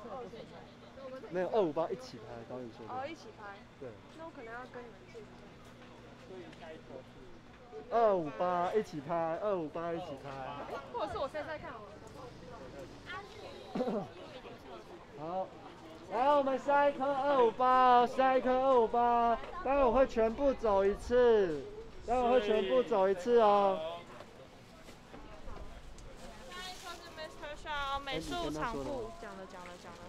没有258一起拍，导演说的。 哦，一起拍。 对。 那我可能要跟你们借一下。 所以下一波是 258一起拍，258一起拍。 或者是我现在看好了。 好，来我们下一颗258，下一颗258，待会我会全部走一次，待会会全部走一次哦。 下一颗是 Mr. Shaw 美术场部，讲了。